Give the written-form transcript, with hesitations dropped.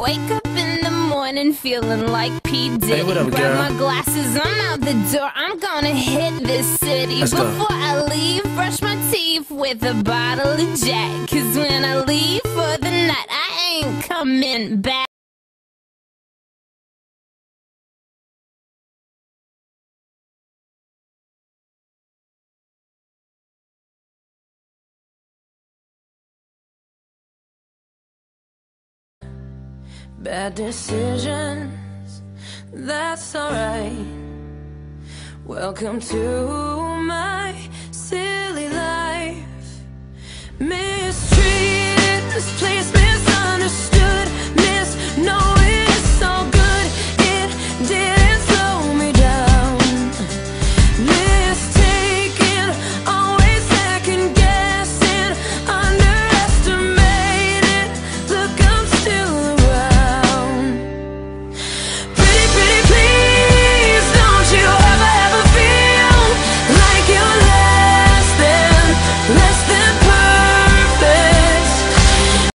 Wake up in the morning feeling like P. Diddy. Hey, what up, Grab girl? my glasses, I'm out the door. I'm gonna hit this city. Let's go. Before I leave, brush my teeth with a bottle of Jack. Cause when I leave for the night, I ain't coming back. Bad decisions, that's alright. Welcome to my city.